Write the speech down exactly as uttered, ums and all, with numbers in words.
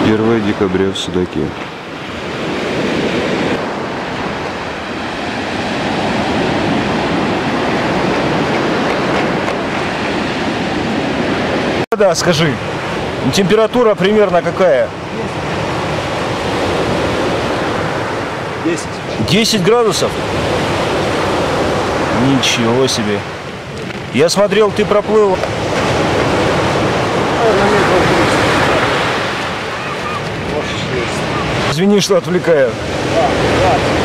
первое декабря в Судаке. Да, скажи, температура примерно какая? десять. десять градусов? Ничего себе. Я смотрел, ты проплыл. Извини, что отвлекаю. Да, да.